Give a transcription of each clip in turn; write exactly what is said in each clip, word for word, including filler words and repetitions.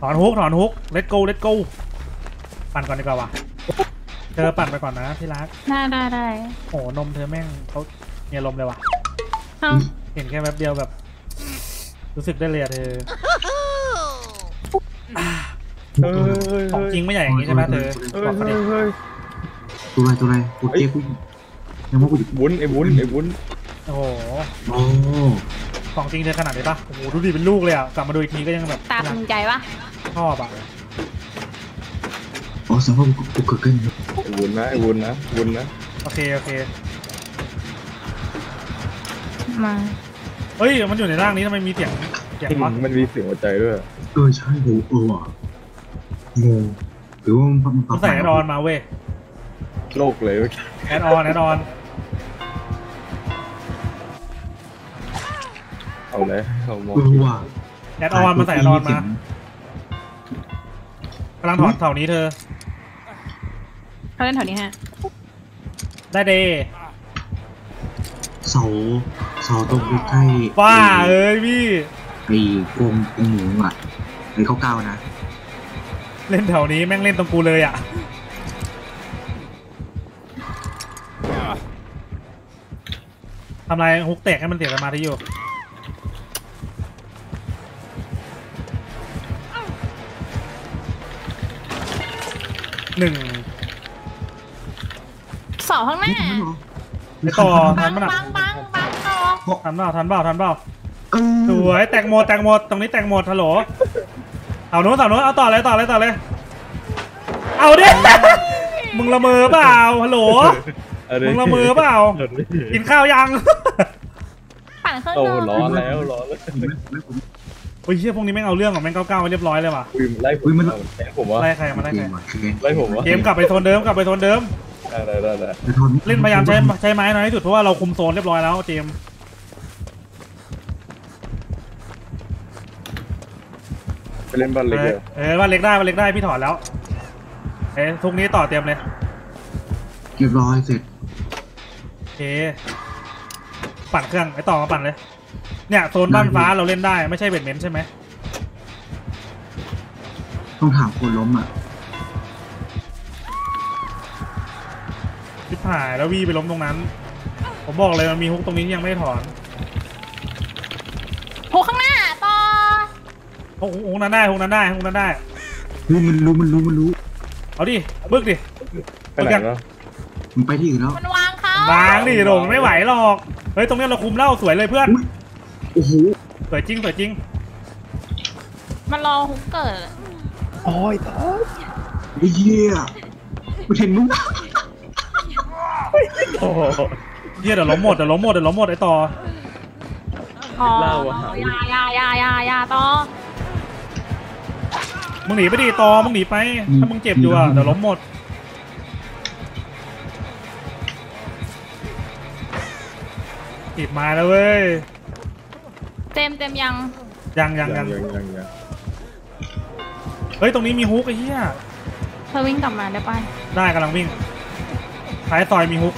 ถอนฮุกถอนฮุก let's go let's go ปั่นก่อนดีกว่าวะเธอปั่นไปก่อนนะที่รักได้ได้ได้โอ้นมเธอแม่งเขามีอารมณ์เลยวะเห็นแค่แป๊บเดียวแบบรู้สึกได้เลยอะเธอของจริงไม่ใหญ่อย่างนี้ใช่ไหมเธอบอกเขาดิตัวอะไรตัวอะไรโอเคกูยังว่ากูวุ้นไอ้วุ้นไอ้วุ้นโอ้โหโอ้ของจริงเธอขนาดนี้ปะโอ้โหดูดิเป็นลูกเลยอ่ะกลับมาดูอีกทีก็ยังแบบตาภูมิใจปะชอบอ่ะอ๋อสังคมกูเกิดขึ้นไอ้วุ้นนะไอ้วุ้นนะวุ้นนะโอเคโอเคมาเฮ้ยมันอยู่ในร่างนี้ทำไมมีเสียงเสียงวะมันมีเสียงหัวใจด้วยเออใช่โหเออว่ะงงหรือว่ามันใส่แอดออนมาเว้ยโลกเลยแอดออนแอดออนเอาเลยเอาหมดว่าแอดออนมาใส่แอดออนมากำลังถอดเสานี้เธอเขาเล่นแถวนี้ฮะได้เดเสาเสาตรงใกล้ว้าเอ้ยพี่ไอ้กรงกรงหมูอ่ะไอ้เขาเก้านะเล่นแถวนี้แม่งเล่นตรงกูเลยอ่ะทำไรฮุกแตกให้มันเสียสมาธิอยู่หนึ่งสองข้างหน้าไปต่อทันมั้ยบังบังบังต่อทันเปล่าทันเปล่าทันเปล่าสวยแตกหมดแตกหมดตรงนี้แตกหมดฮัลโหลเอาโน้ตเอาโน้ตเอาต่อเลยต่อเลยต่อเลยเอาดิมึงละเมอเปล่าฮัลโหลมึงละเมอเปล่ากินข้าวยังปั่นเครื่องโอ้ร้อนแล้วร้อนแล้วโอ้ยเชี่ยพวกนี้แม่งเอาเรื่องของแม่งเก้าเก้าเรียบร้อยเลยว่ะไล่ผมมันผมว่าไล่ใครมาไล่ใครไล่ผมว่าเกมกลับไปโซนเดิมกลับไปโซนเดิมได้ได้ได้เล่นพยายามใช้ใช้ไม้น้อยที่สุดเพราะว่าเราคุมโซนเรียบร้อยแล้วเจมไปเล่นบ้านเล็กเลยเออบ้านเล็กได้บ้านเล็กได้พี่ถอดแล้วเอ้ทุกนี้ต่อเตรียมเลยเรียบร้อยเสร็จโอเคปั่นเครื่องไอ้ต่อมาปั่นเลยเนี่ยโซนบ้านฟ้าเราเล่นได้ไม่ใช่เบ็ดเมนใช่ไหมต้องถามคนล้มอ่ะทิพหายแล้ววีไปล้มตรงนั้นผมบอกเลยมันมีฮุกตรงนี้ที่ยังไม่ถอนฮุกข้างหน้าต่อฮุกฮุกนั้นได้ฮุกนั้นได้ฮุกนั้นได้รู้มันรู้มันรู้มันรู้เอาดิบึกดิไปไหนแล้วมันไปที่อื่นแล้วมันวางเขาวางดิโดไม่ไหวหรอกเฮ้ยตรงนี้เราคุมเล่าสวยเลยเพื่อนโอ้โหสวยจริงสวยจริงมันรอฮุกเกิดโอ้ยตายเฮียไม่เห็นมุ้งโอ้เฮียเดี๋ยวล้มหมดเดี๋ยวล้มหมดเดี๋ยวล้มหมดไอ้ต่อเล่าอะยายายายายาต่อมึงหนีไปดิต่อมึงหนีไปถ้ามึงเจ็บอยู่อ่ะเดี๋ยวล้มหมดติดมาแล้วเว้ยเต็มเต็มยังยังยังยังเฮ้ยตรงนี้มีฮุกไอ้เหี้ยเธอวิ่งกลับมาได้ป่ะได้กำลังวิ่งท้ายซอยมีฮุก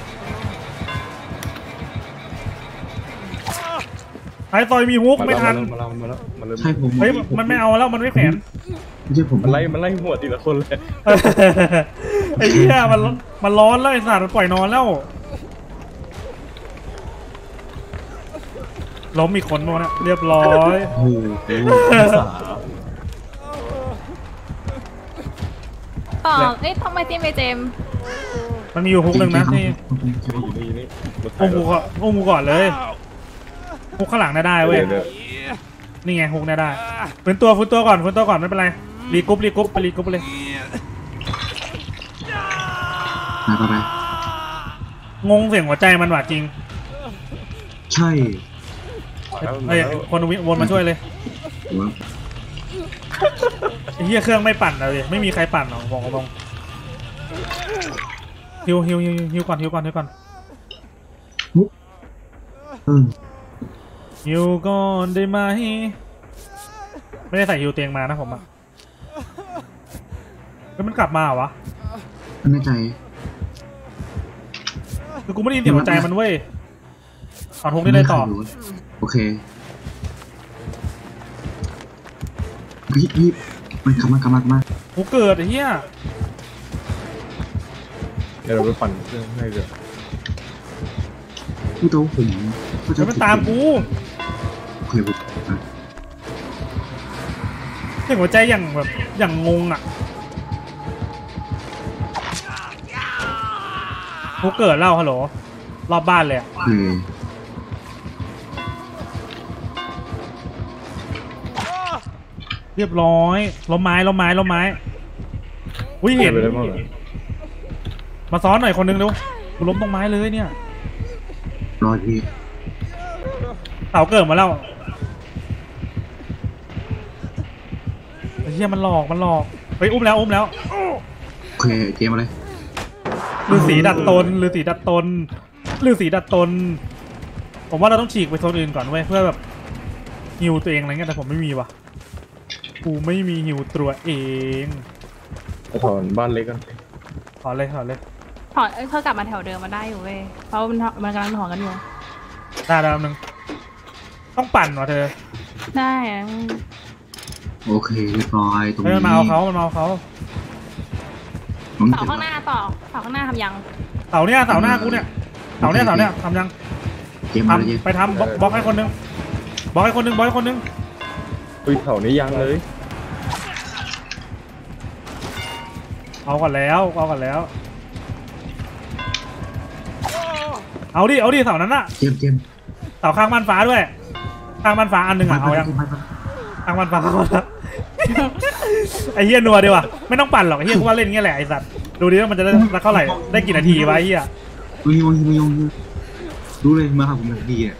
ท้ายซอยมีฮุกไม่ทันใช่ผมเฮ้ยมันไม่เอาแล้วมันไม่แขวนไม่ใช่ผมมันไล่มันไล่หัวทีละคนเลยไอ้เหี้ยมันมันร้อนแล้วไอ้สัตว์มันปล่อยนอนแล้วล้มอีกคนมั้งนะเรียบร้อยโอ้โหต่อเอ้ยทำไมทีมไปเจมมันมีอยู่ฮุกหนึ่งนะนี่ฮุกก่อนฮุกก่อนเลยฮุกข้างหลังได้เว้ยนี่ไงฮุกได้ฟื้นตัวฟื้นตัวก่อนฟื้นตัวก่อนไม่เป็นไรรีกรุ๊ปรีกรุ๊ปไปรีกรุ๊ปเลยไปไปงงเสียงหัวใจมันหวาจริงใช่เฮ้ยคนวนมาช่วยเลยไอ้เหี้ยเครื่องไม่ปั่นเลยไม่มีใครปั่นหรอกบอกตรงฮิวฮิวฮิวฮิวก่อนฮิวก่อนฮิวก่อนฮิวก่อนได้ไหมไม่ได้ใส่ฮิวเตียงมานะผมอ่ะแล้วมันกลับมาเหรอวะไม่แน่ใจคือกูไม่ได้ยินเสียงหัวใจมันเว้ยถอนฮุกได้เลยต่อโอเคพี่พี่มันกลับมากลับมากลับมากูเกิดไอ้เหี้ยเดี๋ยวเราไปปั่นเครื่องให้เดี๋ยวผู้โตผมก็เดี๋ยวมันตามกูเคยบอกนะเสียงหัวใจอย่างแบบอย่างงงอ่ะกูเกิดแล้วฮัลโหลรอบบ้านเลยอะเคยเรียบร้อยล้มไม้ล้มไม้ล้มไม้อุ้ยเห็นไปได้บ้างเหรอมาซ้อนหน่อยคนนึงเร็วกูล้มตรงไม้เลยเนี่ยรอยพี่เต่าเกิดมาแล้วไอ้เหี้ยมันหลอกมันหลอกไปอุ้มแล้วอุ้มแล้วเคยเกมอะไรฤาษีดัดตนฤาษีดัดตนฤาษีดัดตนผมว่าเราต้องฉีกไปโซนอื่นก่อนเว้ยเพื่อแบบฮิวตัวเองอะไรเงี้ยแต่ผมไม่มีว่ะกูไม่มีฮิวตัวเองไปถอนบ้านเล็กกันถอนเลยถอนเลยถอนเอ้ยเธอกลับมาแถวเดิมมาได้อยู่เว้ยเพราะมันมันกำลังถอนกันอยู่ได้แล้วนึงต้องปั่นว่ะเธอได้อะโอเคเรียบร้อยตรงเฮ้ยนี้มันมาเอาเขามันมาเอาเขาน้องเสาเจ็บข้างหน้าต่อเสาข้างหน้าทำยังเสาเนี่ยเสาหน้ากูเนี่ยเสาเนี่ยเสาเนี่ยทำยังเกมอะไรเกมทำไปทำบล็อกบล็อกให้คนนึงบล็อกให้คนนึงบล็อกให้คนนึงอุ้ยเถานี้ยังเลยเอาก่อนแล้วเอาก่อนแล้วเอาดิเอาดิเสานั้นอะเกมเกมเสาข้างบ้านฟ้าด้วยข้างบ้านฟ้าอันหนึ่งอะเอายังไปไปทางมันฟ้าก่อนละ ไอ้เหี้ยนัวดีว่ะไม่ต้องปั่นหรอกไอ้เหี้ยกูว่าเล่นอย่างเงี้ยแหละไอ้สัตว์ดูดิว่ามันจะได้สักเท่าไหร่ได้กี่นาทีวะไอ้เหี้ยไม่ยงไม่ยงรู้เลยมาครับผมดีอ่ะ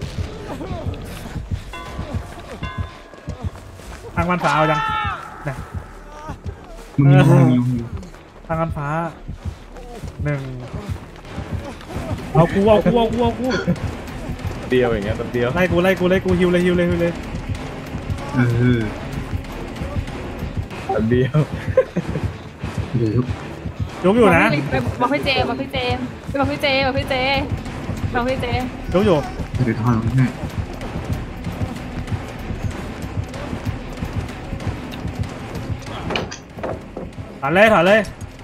ทางมันฟ้าเอายังนะมึงยงมึงยงทางมันฟ้าหนึ่งเอากูเอากูเอากูเอากูเดียวอย่างเงี้ยแป๊บเดียวไล่กูไล่กูไล่กูฮิวเลยฮิวเลยฮิวเลยเออแป๊บเดียวเดี๋ยวยกอยู่นะไปบอกพี่เจบอกพี่เจไปบอกพี่เจบอกพี่เจบอกพี่เจยกอยู่เดี๋ยวทอนให้ถอนเลยถอนเลย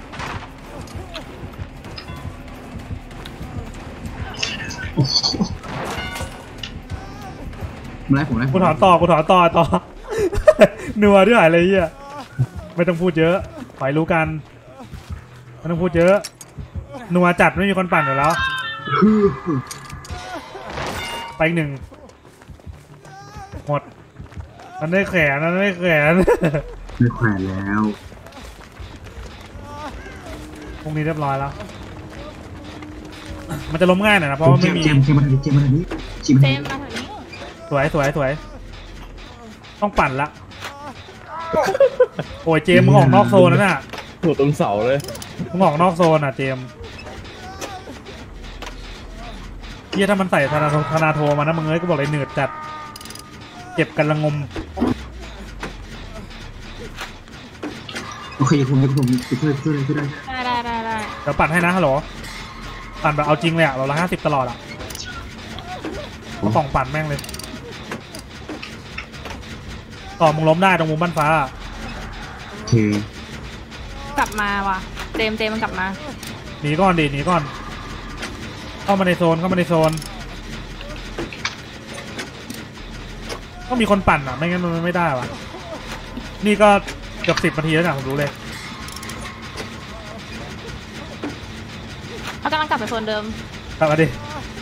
มาไล่ผมไล่ผมกูถอนต่อกูถอนต่อต่อ นัวด้วยอะไรเหี้ยไม่ต้องพูดเยอะปล่อยรู้กันไม่ต้องพูดเยอะนัวจัดไม่มีคนปั่นอยู่แล้วไปอีกหนึ่งหมดมันได้แขนมันได้แขนไม่แขวนแล้วพรุ่งนี้เรียบร้อยแล้ว มันจะล้มง่ายหน่อยนะเพราะว่าไม่มีเกมเกมมาทางนี้เกมมาทางนี้ชิมเจมาทางมานี้ถึงนี้สวยสวยสวยต้องปั่นละโอ้ยเจมมึงออกนอกโซนแล้วน่ะหัวต้นเสาเลยมึงออกนอกโซนอ่ะเจมเฮียถ้ามันใส่ธนาโทธนาโทมานะมึงเอ้ยก็บอกเลยเหนืดจัดเก็บกันละงมโอเคผมจะผมจะช่วยช่วยช่วยได้ได้ได้ได้ได้เดี๋ยวปั่นให้นะฮัลโหลปั่นแบบเอาจริงเลยอ่ะเราละห้าสิบตลอดอ่ะสองปั่นแม่งเลยต่อมึงล้มได้ตรงมุมบ้านฟ้าโอเคกลับมาว่ะเจมเจมันกลับมาหนีก่อนดิหนีก่อนเข้ามาในโซนเข้ามาในโซนต้องมีคนปั่นอ่ะไม่งั้นมันไม่ได้ว่ะนี่ก็เกือบสิบนาทีแล้วนะผมรู้เลยเขากำลังกลับไปโซนเดิมกลับมาดิ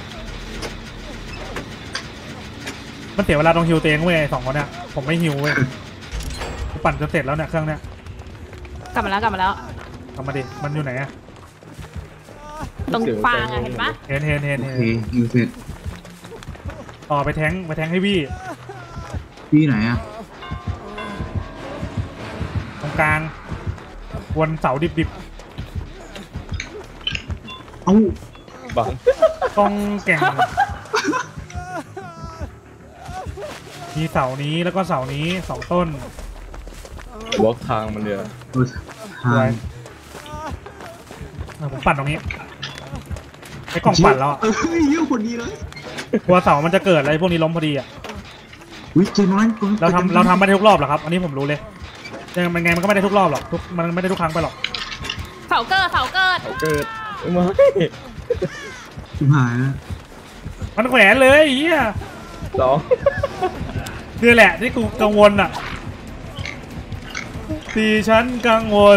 มันเสียเวลาตรงฮิวเตงเว้ยสองคนเนี่ยผมไม่ฮิวเว้ยกูปั่นจนเสร็จแล้วเนี่ยเครื่องเนี้ยกลับมาแล้วกลับมาแล้วกลับมาดิมันอยู่ไหนอะตรงฟางอะเห็นปะเห็นเห็นเห็นโอเห็นเคยูเสร็จต่อไปแทงไปแทงให้พี่พี่ไหนอ่ะตรงกลางวนเสาดิบดิบเอ้าบังๆต้องแก่ง มีเสานี้แล้วก็เสานี้สองต้นบล็อกทางมันเดียวโอ้ยทางเออผมปั่นตรงนี้ไอ้กล่องปั่นแล้วอะเอ้ยเยอะคนนี้เลยกลัวเสามันจะเกิดอะไรพวกนี้ล้มพอดีอ่ะวิเจนอนเราทำเราทำไม่ได้ทุกรอบหรอกครับ อันนี้ผมรู้เลยยังไงมันก็ไม่ได้ทุกรอบหรอกทุกมันไม่ได้ทุกครั้งไปหรอกเสาเกิดเสาเกิดเอาเกิดไม่ชิบหายแล้วมันแขวนเลยเฮียสองนี่แหละที่กูกังวลอ่ะทีฉันกังวล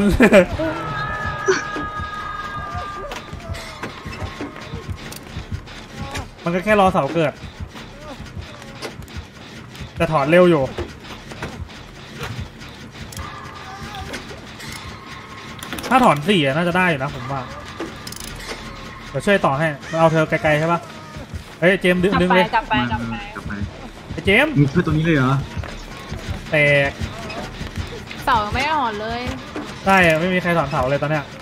มันก็แค่รอเสาเกิดแต่ถอนเร็วอยู่ถ้าถอนสี่น่าจะได้อยู่นะผมว่าเดี๋ยวช่วยต่อให้เอาเธอไกลๆใช่ปะเฮ้ยเจมส์ดึงกลับดึงไปเลยกลับไปกลับไปกลับไปไอ้เจมส์มึงช่วยตัวนี้เลยเหรอแตกเสาไม่อ่อนเลยได้อะไม่มีใครถอนเสาเลยตอนเนี้ย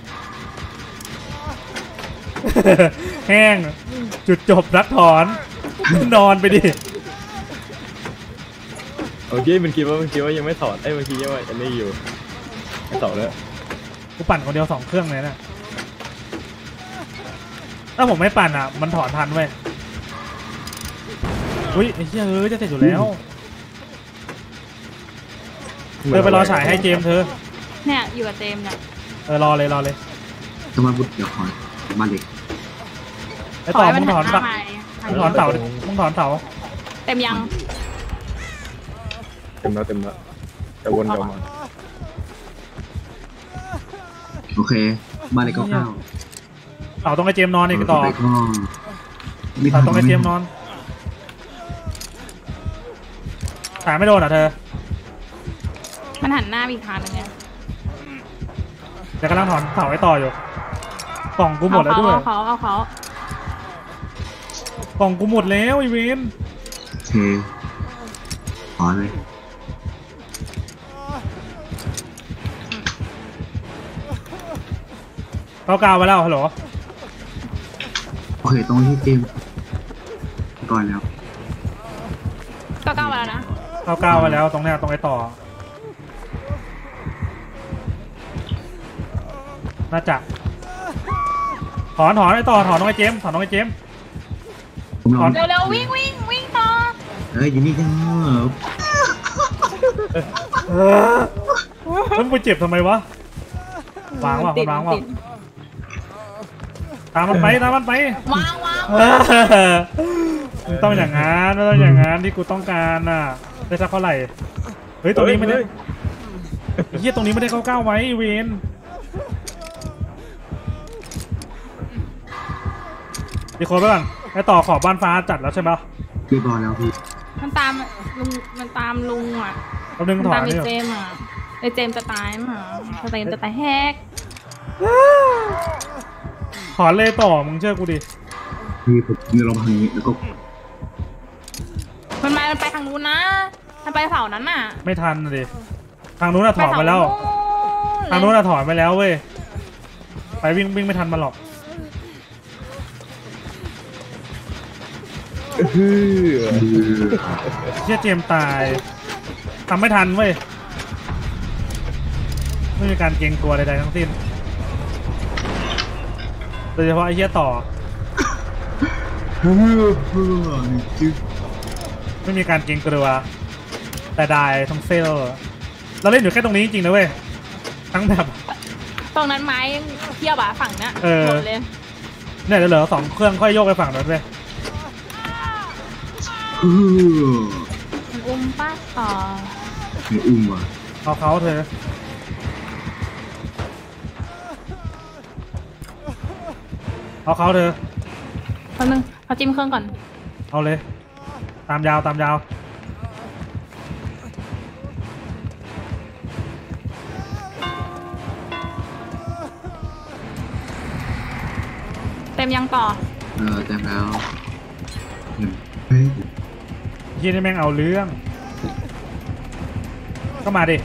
แห้งจุดจบนักถอนนอนไปดิโอเคมันคิดว่ามันคิดว่ายังไม่ถอดไอ้ยมันคิดว่าอันนี้อยู่ไม่ถอดแล้วกูปั่นคนเดียวสองเครื่องเลยนะถ้าผมไม่ปั่นอ่ะมันถอนทันเว้ยอุ้ยไอ้เหี้ยเอ้ยจะเสร็จอยู่แล้วเธอไปรอฉายให้เจมส์เธอเนี่ยอยู่กับเจมส์เนี่ยเออรอเลยรอเลยจะมาบุตรเดี๋ยวขอมาเด็กไอ้ต่อให้มึงถอนหัปะหน้ามึงถมาอนเสาดิมึงถอนเสาเต็มยังเต็มแล้วเต็มแล้วจะวนกลับมาโอเคบ้านเล็กก็เข้าเสาตรงไอ้เจมส์นอนอีกต่อไปก็ไม่เสาตรงไอ้เจมส์นอนขายไม่โดนอ่ะเธอมันหันหน้าอีกทางหนึงไงเดี๋ยวกำลังถอนเสาไอ้ต่ออยู่กล่องกูหมดแล้วด้วยเอาเขาเอาเขากล่องกูหมดแล้วไอีเวนโอเคขอเลยเก้าเก้าไปแล้วฮัลโหลโอเคตรงที่เกมก่อนแล้วก็ก้าวมาแล้วนะเก้าเก้าไปแล้วตรงเนี้ยตรงไอ้ต่อน่าจะถอนถอนไอ้ต่อถอนน้องไอ้เจมส์ถอนน้องไอ้เจมส์ผมลองเร็วๆวิ่งวิ่งวิ่งต่อเอ้ยอยู่นี่กันเนอะเออมึงไปเจ็บทำไมวะวางว่ะติดวางว่ะติดตามมันไปตามมันไปวางวางเออมึงต้องอย่างงั้นไม่ต้องอย่างงั้นที่กูต้องการน่ะได้สักเท่าไหร่เฮ้ยตรงนี้ไม่ได้เฮ้ยไอ้เหี้ยตรงนี้ไม่ได้เก้าเก้าไว้ไอ้เวนดีโคนไปก่อนไอ้ต่อขอบบ้านฟ้าจัดแล้วใช่ปะเรียบร้อยแล้วพี่มันตามลุงมันตามลุงอ่ะแป๊บนึงมันถอตาน มไอ้นี่ก่อนเจมส์อ่ะไอ้เจมส์จะตายมั้งสเตมจะตายแฮกถอนเลยต่อมึงเชื่อกูดิพี่ผมเดินลงทางนี้แล้วก็มันมามันไปทางนู้นนะมันไปเสานั้นน่ะไม่ทันน่ะดิทางนู้นน่ะถอนไปแล้วไปเสทางนู้นน่ะถอนไปแล้วเว้ยไปวิ่งวิ่งไม่ทันมันหรอกฮือเชี่ยเจมส์ตายทำไม่ทันเว้ยไม่มีการเกรงกลัวใดๆทั้งสิ้นโดยเฉพาะไอ้เชี่ยต่อเฮ้อเฮ้อจึ๊กไม่มีการเกรงกลัวแต่ได้ทั้งเซลเราเล่นอยู่แค่ตรงนี้จริงๆนะเว้ยทั้งแบบตรงนั้นไม้เทียบอะฝั่งเนี้ยเออหมดเลยเนี่ยเดี๋ยวเหลือสองเครื่องค่อยโยกไปฝั่งนั้นเว้ยเฮ้อมันอุ้มป้าต่อไม่อุ้มว่ะเอาเขาเธอเอาเขาเธอแป๊บนึงเขาจิ้มเครื่องก่อนเอาเลย ตามยาวตามยาวเต็มยังต่อเออแต่แล้วเฮ้ยที่นี่แม่งเอาเรื่อง ก็มาดิ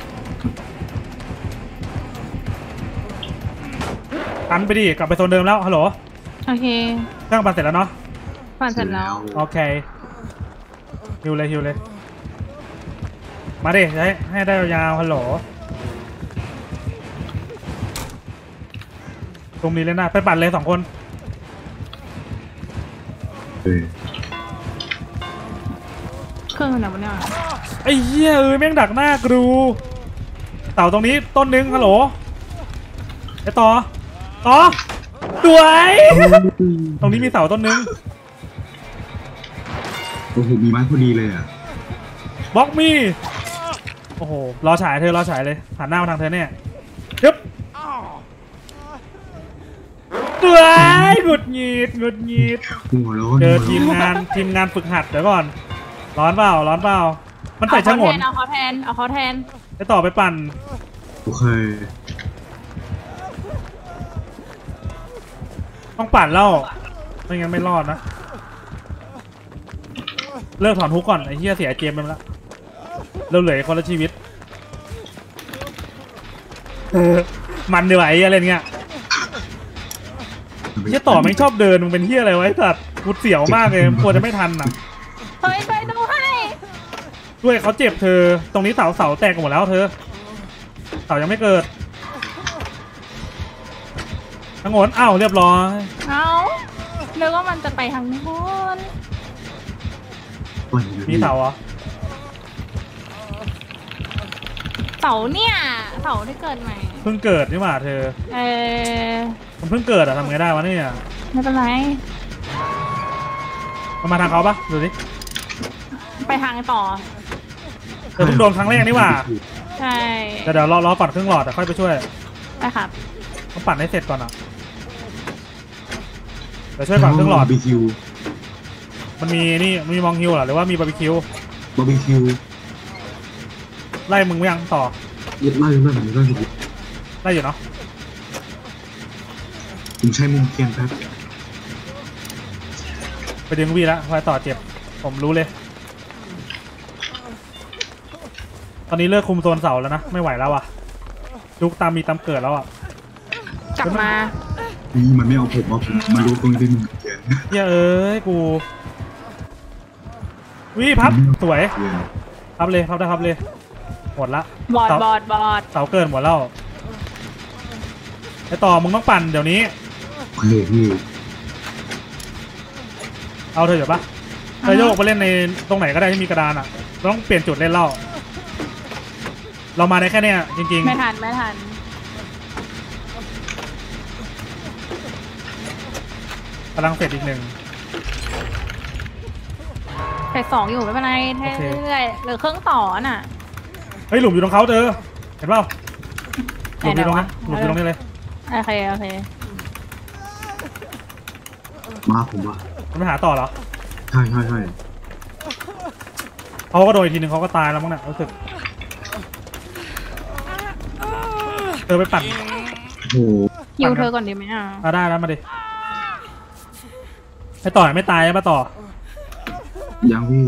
ตันไปดิกลับไปโซนเดิมแล้วฮัลโหลโอเคเครื่องปั่นเสร็จแล้วเนาะผ่านเสร็จแล้วโอเคฮิวเลยฮิวเลยมาดิให้ให้ได้ยาวๆฮัลโหลตรงนี้เลยนะไปปั่นเลยสองคนเออเครื่องไหนวะเนี่ยไอ้เหี้ยเอ้ยแม่งดักหน้ากรูเต่าตรงนี้ต้นนึงฮัลโหลไอ้ต่อต่อสวยตรงนี้มีเสาต้นนึงโอ้โหมีไม้พอดีเลยอ่ะบล็อกมีโอ้โหรอฉายเธอรอฉายเลยหันหน้ามาทางเธอเนี่ยยึบสวยหงุดหงิดหงุดหงิดหัวร้อนเจอทีมงานทีมงานฝึกหัดเดี๋ยวก่อนร้อนเปล่าร้อนเปล่ามันใส่ชะงนเอาเขาแทนเอาเขาแทนไปต่อไปปั่นโอเคต้องปั่นแล้วไม่งั้นไม่รอดนะเลิกถอนฮุกก่อนไอ้เหี้ยเสียเจมไปแล้วเราเหลือคนละชีวิตมันดีกว่าไอ้เหี้ยเล่นเงี้ยเหี้ยต่อไม่ชอบเดินมึงเป็นเหี้ยอะไรไว้สัตว์กูเสียวมากเลยกลัวจะไม่ทันอ่ะเฮ้ยไปดูให้ด้วยเขาเจ็บเธอตรงนี้เสาเสาแตกหมดแล้วเธอเสายังไม่เกิดทั้งหมดอ้าวเรียบร้อยเอาเรียกว่ามันจะไปทางโน้นมีเสาเหรอเสาเนี่ยเสาที่เกิดใหม่เพิ่งเกิดนี่หว่าเธอเออมันเพิ่งเกิดอะทำไงได้วะเนี่ยไม่เป็นไรมันมาทางเขาปะดูสิไปทางต่อเธอเพิ่งโดนครั้งแรกนี่หว่าใช่เดี๋ยวเดี๋ยวรอรอก่อนครึ่งหลอดแต่ค่อยไปช่วยได้ครับต้องปั่นให้เสร็จก่อนอ่ะเดี๋ยวช่วยก่อนครึ่งหลอดบาร์บีคิวมันมีนี่มีมองฮิวเหรอหรือว่ามีบาร์บีคิวบาร์บีคิวไล่มึงไม่ยังต่อยึดไล่ไล่ผมไล่ผมไล่อยู่เนาะผมใช้มุมเคียงครับไปดึงวีแล้วพอต่อเจ็บผมรู้เลย ตอนนี้เลิกคุมโซนเสาแล้วนะไม่ไหวแล้วอ่ะลุกตามมีตามเกิดแล้วอ่ะกลับมานี่มันไม่เอาผมเอาผมมารู้ตรงนี้เป็นมุมเคียงเหี้ยเอ้ยกูวิพับสวยพับเลยพับได้พับเลยหมดละบอดเสาบอดบอดเสาเกินหมดแล้วไอต่อมึงต้องปั่นเดี๋ยวนี้โอเคพี่เอาเธอเดี๋ยวปะเธอโยกไปเล่นในตรงไหนก็ได้ที่มีกระดานอ่ะต้องเปลี่ยนจุดเล่นเล่าเรามาได้แค่เนี้ยจริงๆไม่ทันไม่ทันกำลังเสร็จอีกหนึ่งเฟสสองอยู่ไม่เป็นไรแค่เรื่อยๆเหลือเครื่องต่อน่ะเฮ้ยหลุมอยู่ตรงเขาเธอเห็นเปล่าหลุมไหอน ยู่ตรงวะนี้หลุมอยู่ตรงนี้เลยโอเคโอเคมาผมว่ามันไปหาต่อเหรอใช่ใช่ใช่เขาก็โดนอีกทีหนึ่งเขาก็ตายแล้วมั้งเนี่ยรู้สึกเธอไปปั่นโอ้โหฮิวเธอก่อนดีไหมอ่ะอ่ะได้แล้วมาดิให้ต่อไม่ตายใช่ปะต่อยังพี่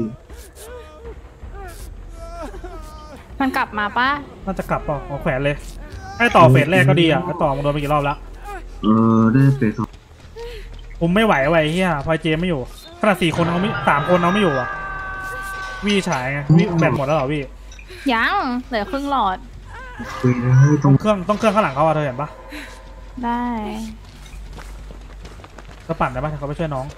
มันกลับมาปะน่าจะกลับเปล่าเอาแขวนเลยให้ต่อเฟสแรกก็ดีอ่ะให้ต่อมึงโดนไปกี่รอบแล้วเออได้เฟสสองผมไม่ไหวไว้เฮียพลอยเจมไม่อยู่ขนาดสี่คนเอาไม่สามคนเอาไม่อยู่อ่ะวีฉายไงวีแบตหมดแล้วเหรอวียังเหลือครึ่งหลอดเว้ยให้ตรงเครื่องต้องเครื่องข้างหลังเขาอ่ะเธอเห็นปะได้จะปั่นได้ปะเขาไปช่วยน้อง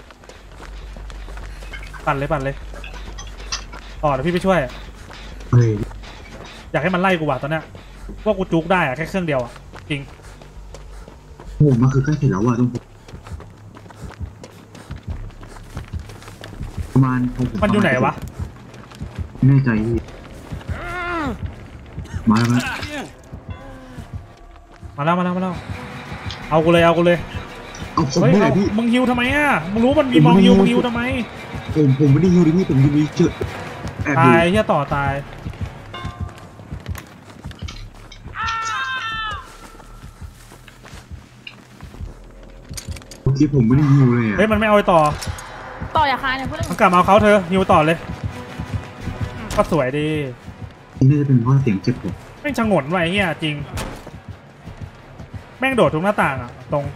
ปั่นเลยปั่นเลยต่อเดี๋ยวพี่ไปช่วยเฮ้ยอยากให้มันไล่กูว่ะตอนเนี้ยว่ากูจุกได้อะแค่เครื่องเดียวอะจริงโอ้มันคือใกล้เสร็จแล้วว่ะต้องประมาณผมมันอยู่ไหนวะแน่ใจพี่มาแล้วนะมาแล้วมาแล้วมาแล้วเอากูเลยเอากูเลยเอาผมเฮ้ยเมื่อไหร่เอาพี่มึงฮิวทำไมอ่ะมึงรู้มันมีมองฮิวมึงฮิวทำไมผมผมไม่ได้ฮิวดิพี่ผมอยู่นี่เจอแอบอตายู่ยเฮียต่อตายเมื่อกี้ผมไม่ได้ฮิวเลยอ่ะเฮ้ยมันไม่เอาไปต่อต่ออย่าคายเนี่ยเพื่อนมันกลับมาเอาเขาเธอฮิวต่อเลยก็สวยดีนี่น่าจะเป็นเพราะเสียงเจ็บผมแม่งชะงนไว้เฮียจริงแม่งโดดทุกหน้าต่างอ่ะตรง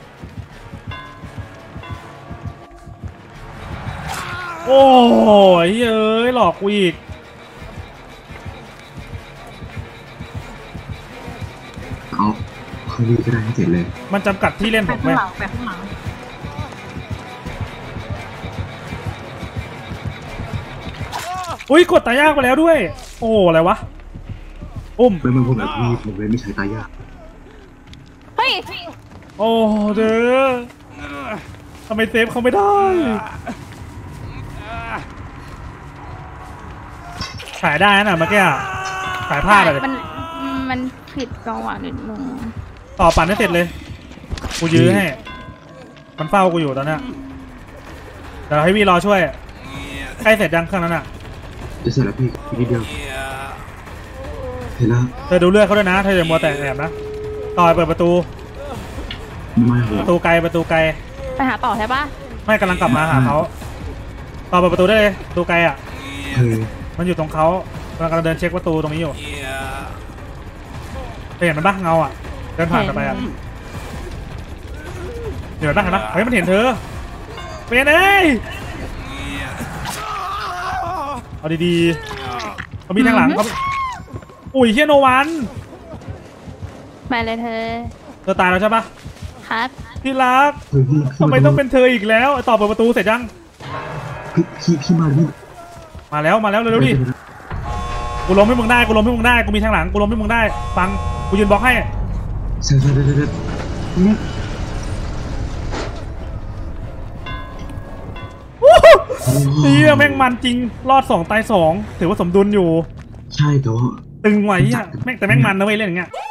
โอ้ยเอ้ยหลอกกูอีกเอาเขาดีก็ได้ให้เสร็จเลยมันจำกัดที่เล่นไปผมข้าไหมงหลังไปข้างหลังอุ้ยกดตายากไปแล้วด้วย โอ้อะไรวะอุ้มไม่ไม่ผมแบบนี้ผมเลยไม่ใช้ตายากเฮ้ยโอ้เด้อทำไมเซฟเขาไม่ได้ขายได้น่ะเมื่อกี้อะขายพลาดอะไรมันมันผิดจังหวะนิดนึงต่อปั่นให้เสร็จเลยกูยื้อให้มันเฝ้ากูอยู่ตอนเนี้ยเดี๋ยวให้วีรอช่วยใกล้เสร็จยังเครื่องนั้นอ่ะจะเสร็จแล้วพี่อีกนิดเดียวเห็นแล้วเธอดูเลือดเขาด้วยนะเธออย่ามัวแต่แอบนะต่อยเปิดประตูไม่โหประตูไกลประตูไกลไปหาต่อใช่ปะไม่กำลังกลับมาหาเขาต่อเปิดประตูได้เลยประตูไกลอ่ะเฮ้ยมันอยู่ตรงเขากำลังกำลังเดินเช็คประตูตรงนี้อยู่เห็นมันปะเงาอ่ะเดินผ่านไปอ่ะเห็นมันปะเห็นปะเฮ้ยมันเห็นเธอเป็นเอ้ยเอาดีๆเขามีทางหลังเขาอุ้ยเฮียโนวันไปเลยเธอเธอตายแล้วใช่ปะครับที่รักเฮ้ยพี่ทำไมต้องเป็นเธออีกแล้วต่อเปิดประตูเสร็จยังพี่พี่พี่มาพี่มาแล้วมาแล้วเร็วๆดิกูล้มให้มึงได้กูล้มให้มึงได้กูมีทางหลังกูล้มให้มึงได้ฟังกูยืนบล็อกให้เสร็จเสร็จเสร็จเสร็จนี่เฮียแม่งมันจริงรอดสองตายสองถือว่าสมดุลอยู่ใช่แต่ว่าตึงไหวเฮียแม่งแต่แม่งมันนะเว้ยเล่นอย่างเงี้ย